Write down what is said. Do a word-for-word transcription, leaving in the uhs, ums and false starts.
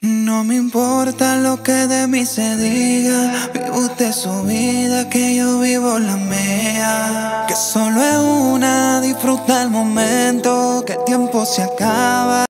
No me importa lo que de mí se diga, vive usted su vida, que yo vivo la mía. Que solo es una, disfruta el momento, que el tiempo se acaba.